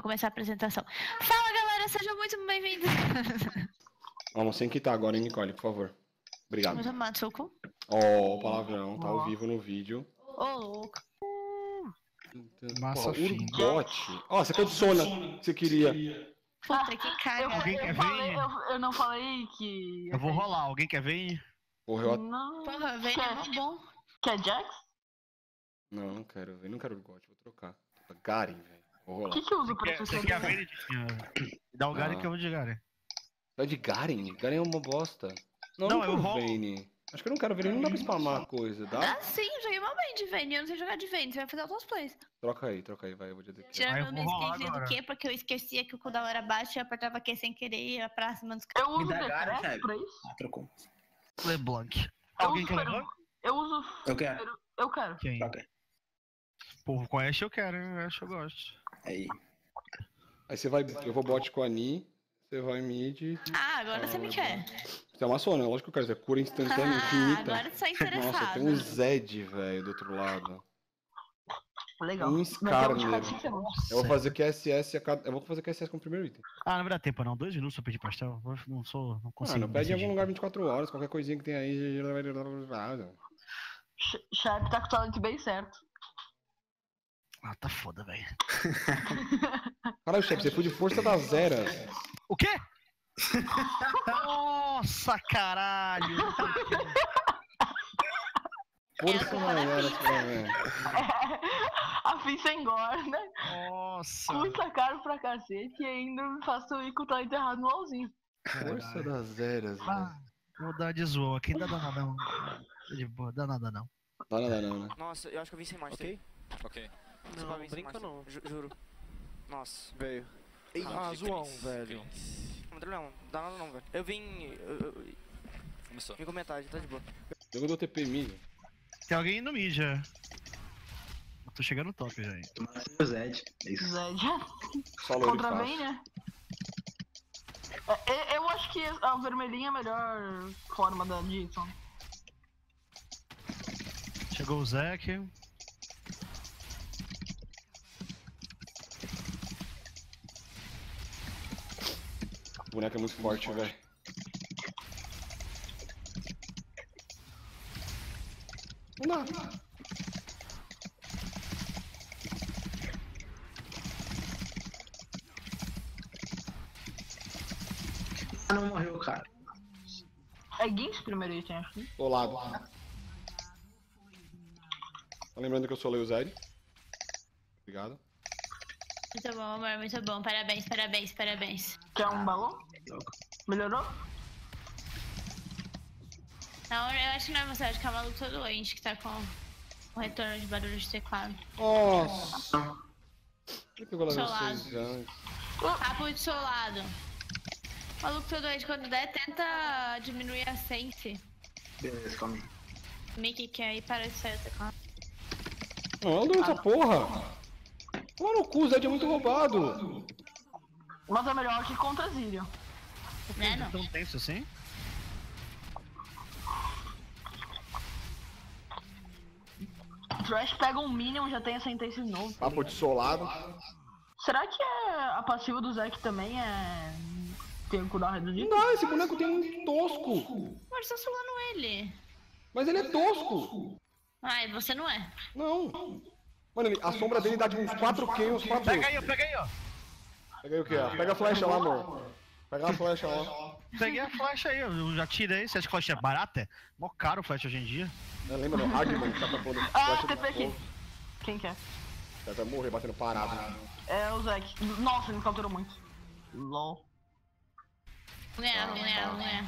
começar a apresentação. Fala, galera, sejam muito bem-vindos. Vamos sem quitar agora, hein, Nicole, por favor. Obrigado. Vamos tomar suco. Ó, o palavrão, tá ao vivo no vídeo. Ô, louco. Massa fina. Urgot. Ó, você condiciona o que você queria. Puta, que cara. Alguém quer ver? Eu não falei que... Eu vou rolar, alguém quer ver? Porra, eu... Não. Porra, velho, é mó bom. Quer Jax? Não, não quero ver. Não quero Urgot, vou trocar. Garen, velho. Vou O rolar. que eu uso pra Você quer ver? Dá o Garen que eu vou de Garen. Vai de Garen? Garen é uma bosta. Não, Não, não eu quero rolo. Vayne. Acho que eu não quero Vayne, não dá pra spamar a coisa, dá? Ah, sim, joguei mal bem de Vayne. Eu não sei jogar de Vayne. Você vai fazer outros plays. Troca aí, vai. Eu vou de ADC. Tirando eu meu vou rolar esqueci do agora. quê? Porque eu esquecia que o cooldown era baixo e eu apertava Q sem querer e ia pra cima dos caras. Eu uso Me dá Garen, Decrep Thiago. pra isso? Ah, trocou. LeBlanc. Eu Alguém uso quer Peru. LeBlanc? Eu uso... Eu quero. Eu quero. Quem? Troca. Pô, com a Ashe eu quero, hein? Ashe eu gosto. Aí. Aí você vai... Eu vou bot com a Ni, você vai mid... Ah, agora você me quer. Você é uma sona, lógico que eu quero. Você é cura instantânea, Ah, infinita. agora você tá Nossa, interessado. tem um Zed, velho, do outro lado. Legal. Um Mas eu Skarner. vou ficar sem Eu vou fazer QSS a cada... Eu vou fazer QSS com o primeiro item. Ah, não vai dar tempo não. 2 minutos pra pedir pastel. Eu não consigo. Mano, pede em algum decidir. lugar 24 horas, qualquer coisinha que tem aí. Sharp tá com o talento bem certo. Ah, tá foda, velho. Caralho, chefe, você foi de força da Zera. O quê? Nossa, caralho. Força da Zera, velho. A fim sem gorda. Nossa. Custa caro pra cacete e ainda me faço ir com o talento errado no LOLzinho. Força das Zeras, velho. Ah, vou dar de zoa aqui. Não dá nada não. Tô de boa, dá nada não. Não dá nada não, né? Nossa, eu acho que eu vim sem master. Ok. Não, Não, brinca não. Juro. Nossa. Veio. Ah, zoão, velho. Não, dá nada não, velho. Eu vim... Começou. Vim com metade, tá de boa. Jogo do TP mid. Tem alguém no mid já. Eu tô chegando no top já. Hein. O Zed. É isso. Zed. Só loiro Contra fácil. bem, né? Eu acho que a vermelhinha é a melhor forma da Jason. Chegou o Zac. O boneco é muito forte, velho. Não dá. Ah, não morreu, cara. É Gins primeiro item, acho. Né? Tô lado. Tá lembrando que eu solei o Zed? Obrigado. Muito bom, amor, muito bom. Parabéns, parabéns, parabéns. Quer um balão? Melhorou? Não, eu acho que não é você, acho que é o maluco todo doente que tá com o retorno de barulho de teclado. Nossa. Por que eu vou levar Solado. vocês antes? Papo de solado. O maluco todo doente, quando der, tenta diminuir a sense. Beleza, calma aí. Mickey, que aí para de sair o teclado. Não, eu dou essa porra. Toma no cu, o Zed é muito roubado. Mas é melhor que contra Zillion. Né, não? Tão tenso assim? Trash pega um Minion, já tem essa intenção de novo. Papo de solado. Será que a passiva do Zac também é... tem um cooldown reduzido? Não dá, esse boneco tem muito tosco. Mas tá solando ele. Mas ele é tosco. Ai, você não é. Não. Mano, a sombra dele dá de uns 4Q, uns 4 Pega aí, ó. Pega aí o quê? Ó? Pega a flecha lá, amor. Pega a flecha lá. Peguei a flecha aí, eu já tirei. Você acha que flecha é barata? Mó caro o flecha hoje em dia. Lembra do Hardman que tá pondo Ah, flecha TP aqui. Quem quer? O cara vai morrer batendo parado. É o Zac. Nossa, ele me capturou muito. LOL. Não é, não é, não é.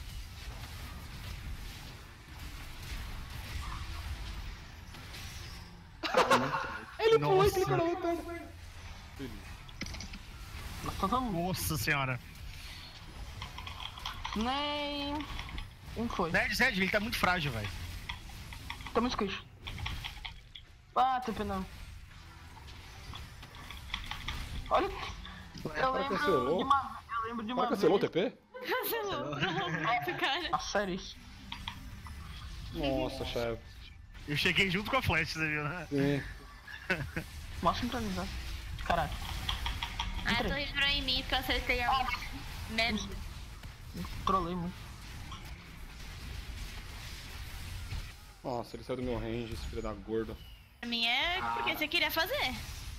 Ele pulou e Nossa. clicou na lanterna. Nossa senhora. Nem... Um foi. Zed, ele tá muito frágil, velho. Tá muito squish. Ah, TP não. Olha... Eu lembro cancelou? de uma... Eu lembro de O uma cara cancelou o vez... TP? Cancelou. Nossa, cara. Ah, sério isso? Nossa, chefe. Eu cheguei junto com a flecha, você viu, né? Sim. Mó sincronizado. Caralho. Ah, a torre virou em mim porque eu acertei a merda. Trolei muito. Nossa, ele saiu do meu range, esse filho da gorda. Pra mim é porque você queria fazer.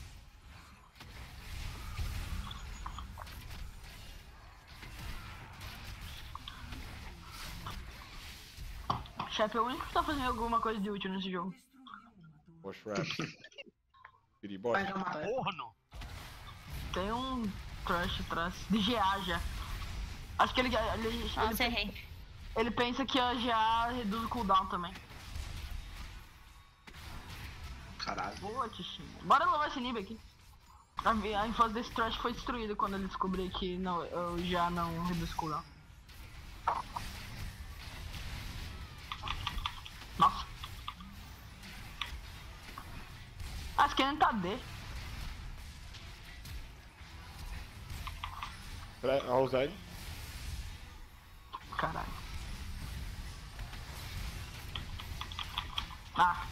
Chefe é o único que tá fazendo alguma coisa de útil nesse jogo. Poxa, Raps. Vai Piribote. já matar ele. Corno! Tem um trash atrás. De GA já. Acho que Nossa, errei. ele pensa que a GA reduz o cooldown também. Caralho. Boa, Tichinha. Bora levar esse nível aqui. A infância desse trash foi destruída quando ele descobriu que não, eu já não reduz cooldown. Nossa. A Scanner tá D. Olha o Zed. Caralho. Ah.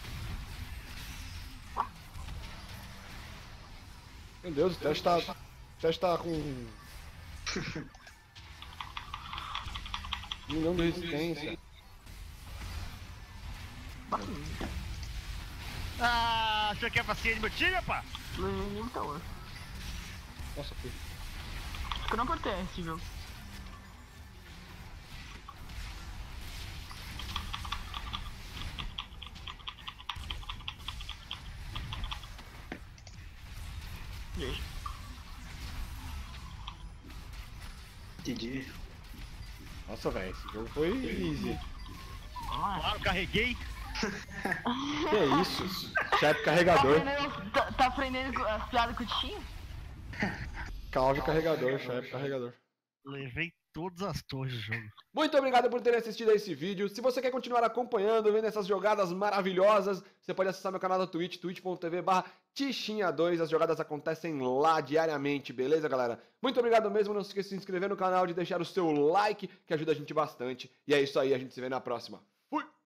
Meu Deus, o teste tá com 1 milhão de resistência. Ah, você quer passear de meu time, rapaz? Nível tá outro. Nossa, filho. Acho que eu não apertei esse jogo. GG. Nossa, velho, esse jogo foi easy. Claro, carreguei. Que é isso? Chefe carregador. Tá aprendendo as piadas com o Tichinho? Calve carregador, chefe carregador. Levei todas as torres do jogo. Muito obrigado por terem assistido a esse vídeo. Se você quer continuar acompanhando, vendo essas jogadas maravilhosas, você pode acessar meu canal da Twitch, twitch.tv/Tichinha2. As jogadas acontecem lá diariamente, beleza, galera? Muito obrigado mesmo. Não se esqueça de se inscrever no canal, de deixar o seu like, que ajuda a gente bastante. E é isso aí, a gente se vê na próxima.